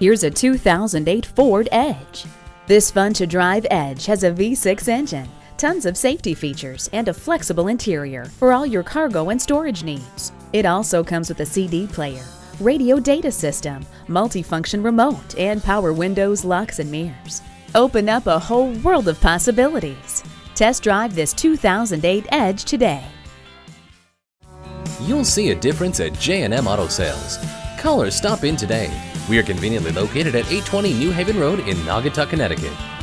Here's a 2008 Ford Edge. This fun-to-drive Edge has a V6 engine, tons of safety features, and a flexible interior for all your cargo and storage needs. It also comes with a CD player, radio data system, multifunction remote, and power windows, locks, and mirrors. Open up a whole world of possibilities. Test drive this 2008 Edge today. You'll see a difference at J M Auto Sales. Call or stop in today. We are conveniently located at 820 New Haven Road in Naugatuck, Connecticut.